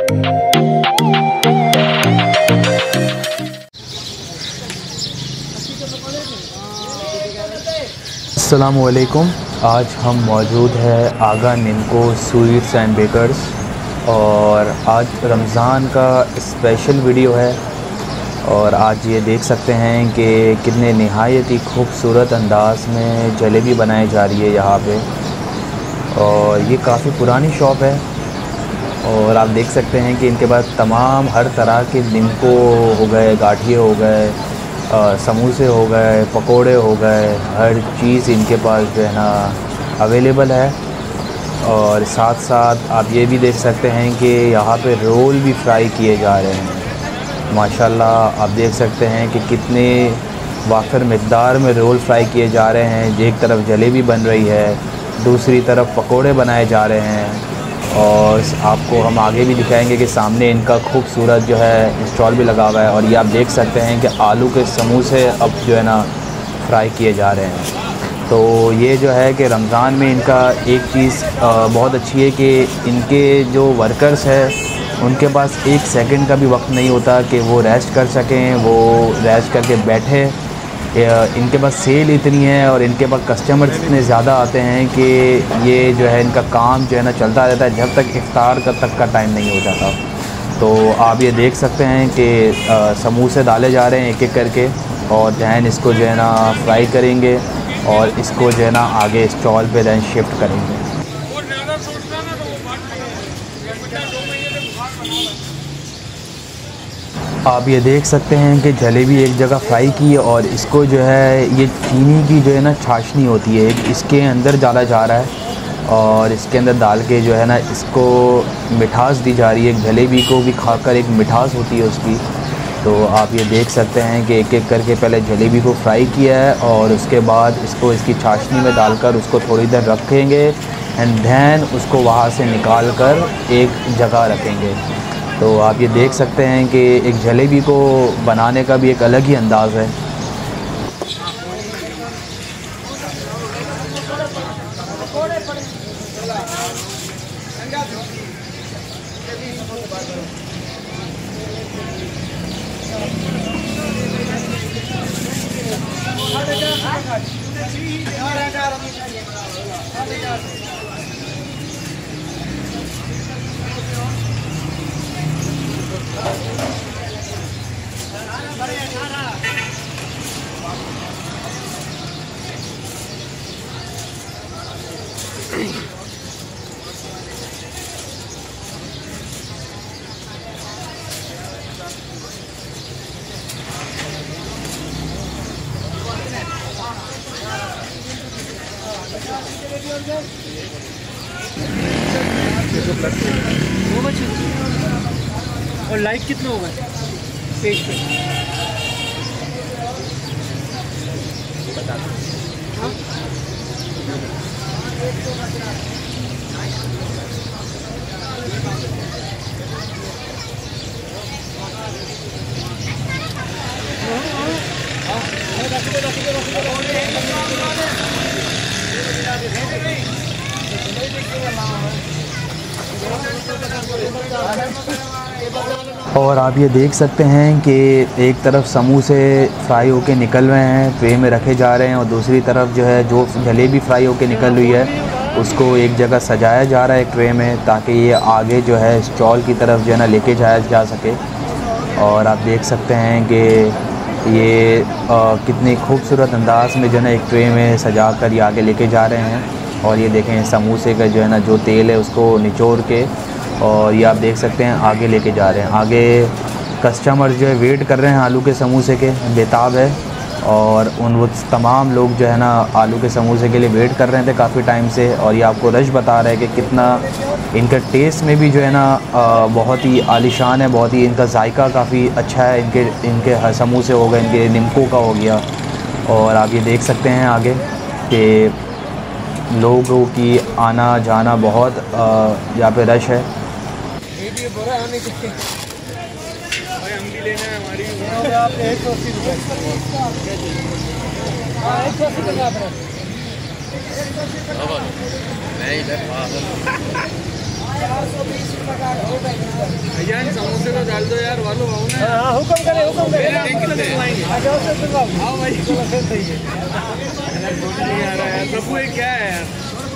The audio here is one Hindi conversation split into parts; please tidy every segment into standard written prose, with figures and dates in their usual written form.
अस्सलामुअलैकुम। आज हम मौजूद है Aga Nimko sweets and bakers और आज रमज़ान का स्पेशल वीडियो है। और आज ये देख सकते हैं कि कितने नहायत ही खूबसूरत अंदाज़ में जलेबी बनाई जा रही है यहाँ पे। और ये काफ़ी पुरानी शॉप है और आप देख सकते हैं कि इनके पास तमाम हर तरह के निमको हो गए, गाठिए हो गए, समोसे हो गए, पकोड़े हो गए, हर चीज़ इनके पास जो है ना अवेलेबल है। और साथ साथ आप ये भी देख सकते हैं कि यहाँ पे रोल भी फ्राई किए जा रहे हैं। माशाल्लाह आप देख सकते हैं कि कितने वाफिर मिक़दार में रोल फ्राई किए जा रहे हैं। एक तरफ जलेबी बन रही है, दूसरी तरफ पकोड़े बनाए जा रहे हैं। और आपको हम आगे भी दिखाएंगे कि सामने इनका खूबसूरत जो है स्टॉल भी लगा हुआ है। और ये आप देख सकते हैं कि आलू के समोसे अब जो है ना फ्राई किए जा रहे हैं। तो ये जो है कि रमज़ान में इनका एक चीज़ बहुत अच्छी है कि इनके जो वर्कर्स हैं उनके पास एक सेकंड का भी वक्त नहीं होता कि वो रेस्ट कर सकें, वो रेस्ट करके बैठे। इनके पास सेल इतनी है और इनके पास कस्टमर इतने ज़्यादा आते हैं कि ये जो है इनका काम जो है ना चलता रहता है जब तक इफ्तार तक का टाइम नहीं हो जाता। तो आप ये देख सकते हैं कि समोसे डाले जा रहे हैं एक एक करके और जहन इसको जो है ना फ्राई करेंगे और इसको जो है ना आगे स्टॉल पे दैन शिफ्ट करेंगे। आप ये देख सकते हैं कि जलेबी एक जगह फ्राई की और इसको जो है ये चीनी की जो है ना चाशनी होती है इसके अंदर डाला जा रहा है और इसके अंदर डाल के जो है ना इसको मिठास दी जा रही है। जलेबी को भी खाकर एक मिठास होती है उसकी। तो आप ये देख सकते हैं कि एक एक करके पहले जलेबी को फ्राई किया है और उसके बाद इसको इसकी चाशनी में डालकर उसको थोड़ी देर रखेंगे एंड दैन उसको वहाँ से निकाल कर एक जगह रखेंगे। तो आप ये देख सकते हैं कि एक जलेबी को बनाने का भी एक अलग ही अंदाज़ है। और लाइक कितना होगा पेज पे बता दो। और आप ये देख सकते हैं कि एक तरफ समोसे फ्राई होके निकल रहे हैं, ट्रे में रखे जा रहे हैं और दूसरी तरफ जो है जो जलेबी फ्राई होके निकल रही है उसको एक जगह सजाया जा रहा है एक ट्रे में ताकि ये आगे जो है स्टॉल की तरफ जो है ना लेके जाया जा सके। और आप देख सकते हैं कि ये कितनी खूबसूरत अंदाज में जो है ना एक ट्रे में सजा कर ये आगे लेके जा रहे हैं। और ये देखें समोसे का जो है ना जो तेल है उसको निचोड़ के और ये आप देख सकते हैं आगे लेके जा रहे हैं। आगे कस्टमर जो है वेट कर रहे हैं आलू के समोसे के, बेताब है। और वो तमाम लोग जो है ना आलू के समोसे के लिए वेट कर रहे थे काफ़ी टाइम से। और ये आपको रश बता रहा है कि कितना इनका टेस्ट में भी जो है ना बहुत ही आलीशान है, बहुत ही इनका जायका काफ़ी अच्छा है। इनके समोसे हो गए, इनके निमको का हो गया। और आप ये देख सकते हैं आगे कि लोगों की आना जाना बहुत यहाँ पे रश है। हम भी लेना है हमारी आप 180 रुपये। यार समोसे को डाल दो यार, वालों आओ ना। हाँ हुक्म करे आओ भाई। नहीं आ रहा है प्रभु, ये क्या है यार?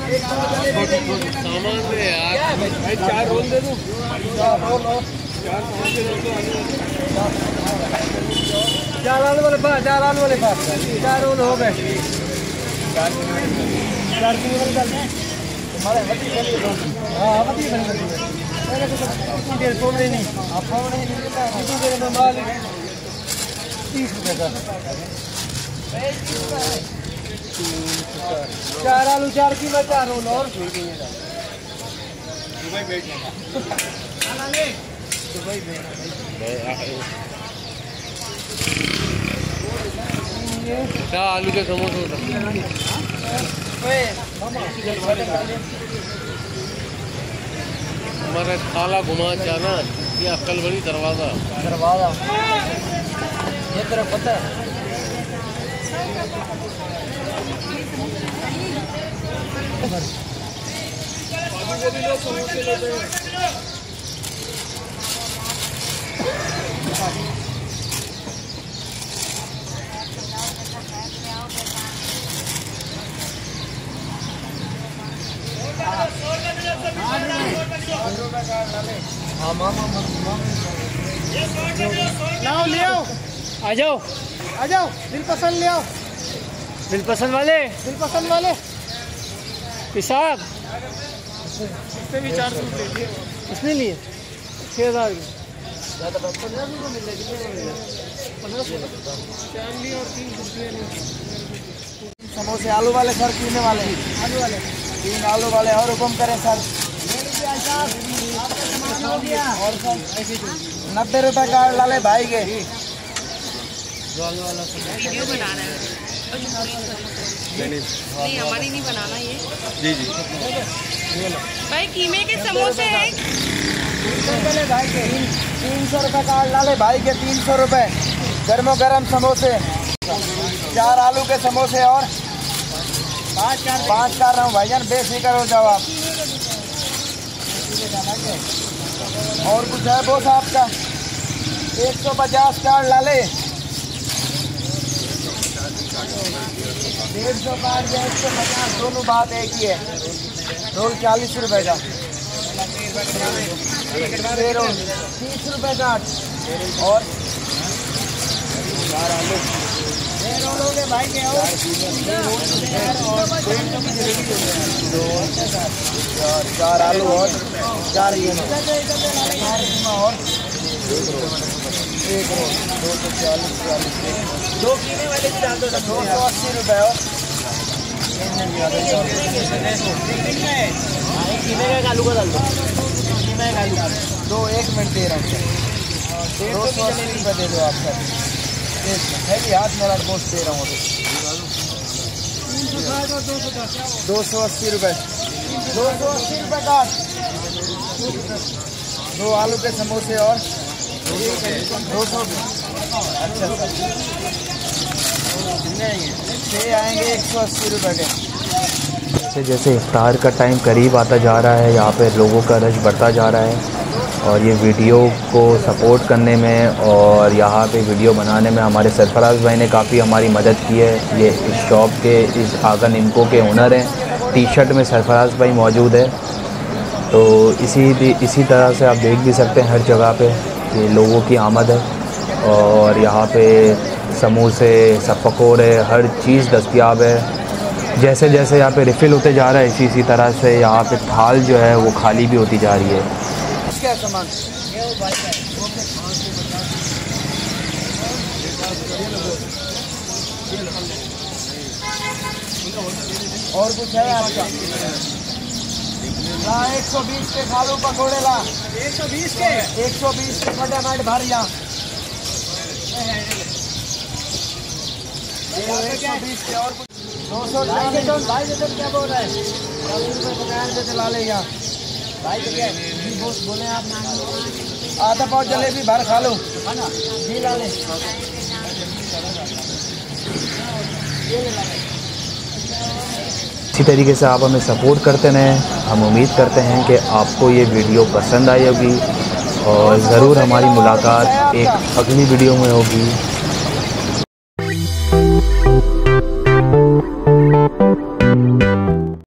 सामान दे यार भाई, 4 रोल दे दूँ? 4 समोसे दे दो। 4 आलू वाले पास, 4 आलू वाले पास, 4 रोल हो गए। 4 वाले डालते हैं हमारे हाँ वही देर छोड़ रही नहीं आप नहीं मिलता है 30 रुपये का। 4 आलू 4 किलो 4 रोल और क्या आलू के समोसे हमारा काला घुमा जाना ये अक्कल बड़ी दरवाजा ये तरफ पता है। लाओ ले आओ, आ जाओ दिल पसंद ले आओ, दिल पसंद वाले पिसाब इससे भी 4 सूट ले लिए, इसने लिए 6000 की ज़्यादा 1500 को मिल जाएगी, 1500 4 लिए और 3 कुर्सियाँ ली। समोसे आलू वाले सर, पीने वाले आलू वाले 3 आलू वाले और हुक्म करें सर। और सर 90 रुपये कार्ड डाले भाई के। वीडियो बना रहे हैं नहीं हमारी नहीं बनाना ये जी भाई। कीमे के समोसे हैं भाई के 300 रुपये कार्ड डाले भाई के। 300 रुपये गर्मो गर्म समोसे, 4 आलू के समोसे और 5 कर रहा हूँ भाईजान, बेफिक्र हो जाओ आप। और कुछ है बोस आपका? 150 कार्ड डाले, 150 कार्ड या 150 दोनों बात एक ही है। रोल 40 रुपये का, 30 रुपये का और 4 आलू हो गए भाई के। और 4 आलू और 4 ये और 1 रोल 240 2 कीमे वाले भी डाल दो, 280 रुपये। और कीमे का आलू का डाल दो, कीमे का आलू 2 1 मिनट दे रहा हूँ, 280 रुपये दे दो आप सर। है हाथ मेरा गोश्त दे रहा हूँ अभी 280 रुपये, 280 रुपये का 2 आलू के समोसे और 200। अच्छा सर 6 आएंगे 180 रुपये के। जैसे इफ्तार का टाइम करीब आता जा रहा है, यहाँ पे लोगों का रश बढ़ता जा रहा है और ये वीडियो को सपोर्ट करने में और यहाँ पे वीडियो बनाने में हमारे सरफराज भाई ने काफ़ी हमारी मदद की है। ये इस शॉप के इस आगा निमको के ओनर हैं। टी-शर्ट में सरफराज भाई मौजूद है। तो इसी तरह से आप देख भी सकते हैं हर जगह पे कि लोगों की आमद है और यहाँ पे समोसे सब पकौड़े हर चीज़ दस्तयाब है। जैसे जैसे यहाँ पे रिफ़िल होते जा रहा है इसी तरह से यहाँ पे थाल जो है वो खाली भी होती जा रही है। क्या सामान और कुछ है आपका? ला 120 के खालू पकौड़े ला, 120 के फटाफट भर या 120 के और कुछ 200 क्या बोल रहा है? 40 रुपये चला ले यहाँ भाई क्या बोले आप? आधा पाव जलेबी भर खा लो घी ला ले। इसी तरीके से आप हमें सपोर्ट करते रहें। हम उम्मीद करते हैं कि आपको ये वीडियो पसंद आई होगी और ज़रूर हमारी मुलाकात एक अगली वीडियो में होगी।